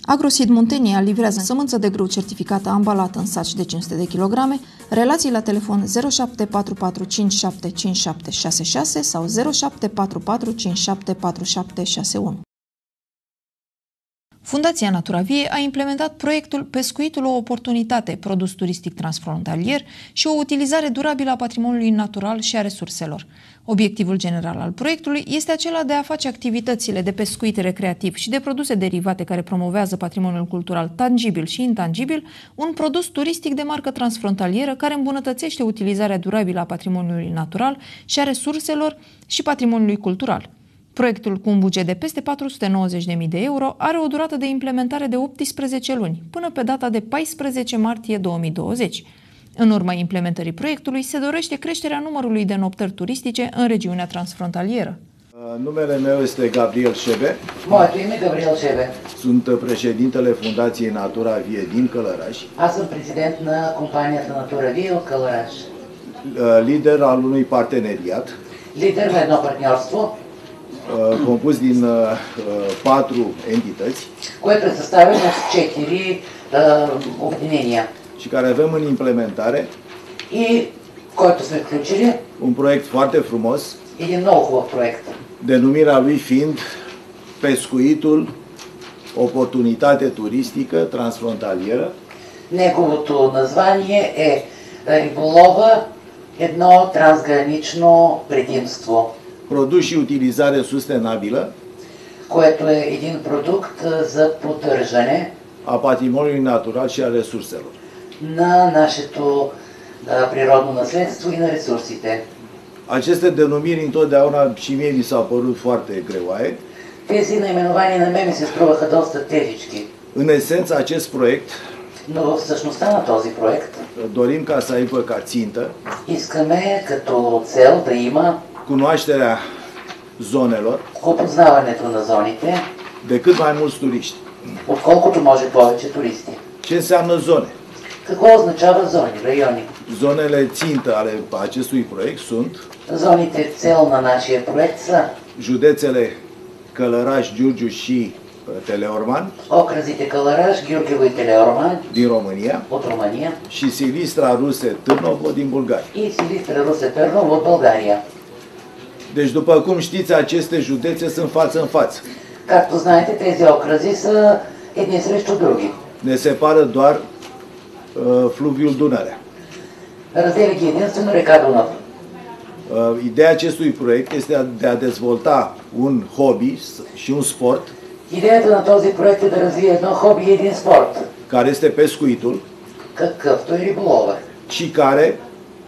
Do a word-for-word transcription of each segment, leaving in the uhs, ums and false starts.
Agroseed Muntenia livrează sămânță de grâu certificată ambalată în saci de cinci sute de kilograme. Relații la telefon zero șapte patru patru cinci șapte cinci șapte șase șase sau zero șapte patru patru cinci șapte patru șapte șase unu. Fundația Natura Vie a implementat proiectul Pescuitul o oportunitate, produs turistic transfrontalier și o utilizare durabilă a patrimoniului natural și a resurselor. Obiectivul general al proiectului este acela de a face activitățile de pescuit recreativ și de produse derivate care promovează patrimoniul cultural tangibil și intangibil, un produs turistic de marcă transfrontalieră care îmbunătățește utilizarea durabilă a patrimoniului natural și a resurselor și patrimoniului cultural. Proiectul, cu un buget de peste patru sute nouăzeci de mii de euro, are o durată de implementare de optsprezece luni, până pe data de paisprezece martie două mii douăzeci. În urma implementării proiectului, se dorește creșterea numărului de noptări turistice în regiunea transfrontalieră. Numele meu este Gabriel Șebe. Moето име Gabriel Șebe. Sunt președintele Fundației Natura Vie din Călăraș. Аз съм президент на компанията Natura Vie от Călăraș. Lider al unui parteneriat. Лидер на едно партньорство, compus din patru entități, което е съставено от четири обединения. Și care avem în implementare И който сме включили un proiect foarte frumos, един много хубав проект. Denumirea lui fiind Pescuitul oportunitate turistică transfrontalieră. Неговото название е Риболова едно трансгранично предимство. Produs și utilizare sustenabilă, което е един продукт за поддържане a patrimoniului natural și a resurselor. на нашето природно наследство и на ресурсите. Aceste denumiri întotdeauna și mie mi s-au părut foarte greoaie. Тези наименования на мен ми се струваха доста тежички. În esență, acest proiect, Но в същността на този проект dorim ca să aibă ca țintă искаме като цел да има cunoașterea zonelor опознаването на зоните, de cât mai mulți turiști. отколкото може повече туристи. Ce înseamnă zone? Какво означава зони, райони? Zonele țintă ale acestui proiect sunt Зоните цел на нашия проект са județele Călăraș, Giurgiu și Teleorman окръзите Călăraș, Gheorghevo и Телеорман din România от Румъния și Silistra, Ruse, Târnovo din Bulgaria. и Силистра, Русе, Търново от България. Deci, după cum știți, aceste județe sunt față în față. Както знаете, тези окръзи са едни срещу други. Ne separă doar uh, fluviul Dunărea. Разделя ги единствено река Дунав. Uh, ideea acestui proiect este de a dezvolta un hobby și un sport Идеята на този проект е да развие едно хоби и един спорт, care este pescuitul какъвто е риболова. și care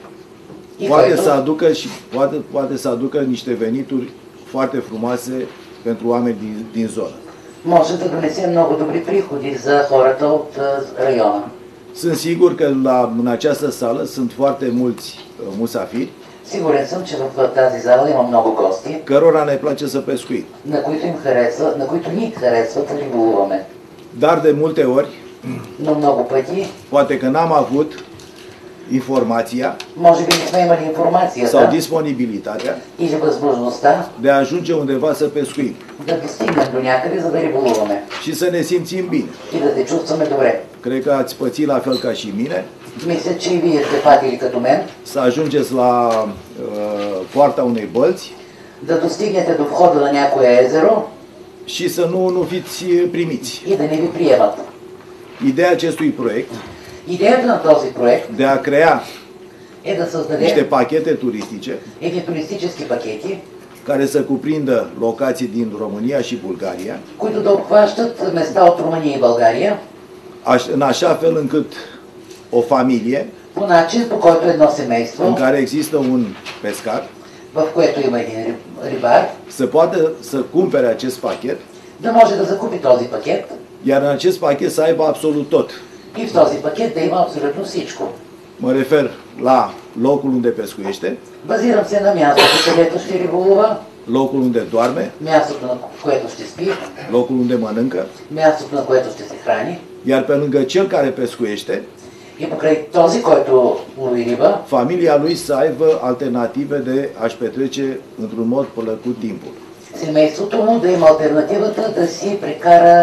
И poate който să aducă și poate, poate să aducă niște venituri foarte frumoase pentru oameni din, din zonă. може да донесе много добри приходи за хората от а, района. Sunt sigur că la, în această sală sunt foarte mulți uh, musafiri Сигурен съм, че в тази зала има много гости, cărora ne place să pescuim. на които им харесва, на които ни харесва да риболуваме. Dar de multe ori, Но много пъти, poate că n-am avut informația може би не сме имали sau информацията disponibilitatea или възможността de a ajunge undeva să pescuim да достигнем до някъде, за да риболуваме și să ne simțim bine. и да се чувстваме добре. Cred că ați pățit la fel ca și mine Мисля, че и вие сте патили като мен, să ajungeți la uh, poarta unei bălți да достигнете до входа на някое езеро și să nu, nu fiți primiți. и да не ви приемат. Ideea acestui proiect Идеята на този проект de a crea е да niște създаде pachete turistice едни туристически пакети, care să cuprindă locații din România și Bulgaria, които да обхващат места от Румъния и България, aș, în așa fel încât o familie по начин, по който едно în семейство, care există un pescar в което има един риб- рибар, să poată să cumpere acest pachet, да може да закупи този пакет iar în acest pachet să aibă absolut tot. и в този пакет да има абсолютно всичко. Mă refer la locul unde pescuiește, Базирам се на мястото, където ще риболува, locul unde doarme, мястото, на което ще спи, locul unde mănâncă, мястото, на което ще се храни, iar pe lângă cel care pescuiește, и покрай този, който лови риба, familia lui să aibă alternative de a-și petrece într-un mod plăcut timpul. семейството му да има альтернативата да си прекара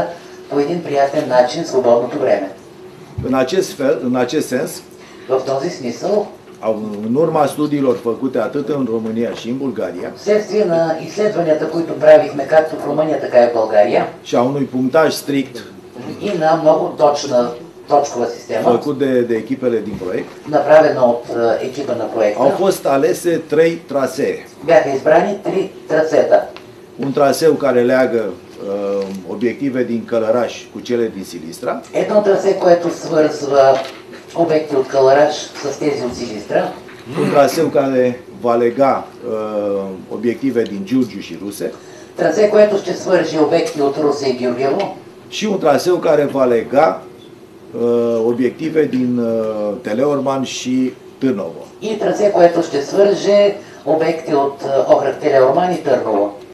по един приятен начин свободното време. În acest fel, în acest sens, В този смисъл, în urma studiilor făcute atât în România și în Bulgaria вследствие на изследванията, които правихме както в Румъния, така и в България, și a unui punctaj strict и на много точна точкова система, făcut de, de echipele din proiect, направена от е, екипа на au проекта, fost alese trei trasee. бяха избрани три трасета. Un traseu care leagă uh, obiective din Călăraș cu cele din Silistra, Едно трасе, което свързва обекти от Кълъраш с тези от Силистра, un traseu care va lega uh, obiective din Giurgiu și Ruse трасе, което ще свържи обекти от Русе и Георгиево, și un traseu care va lega uh, obiective din uh, Teleorman și Târnovo. и трасе, което ще свърже обекти от е, окръг Телеорман и Търново.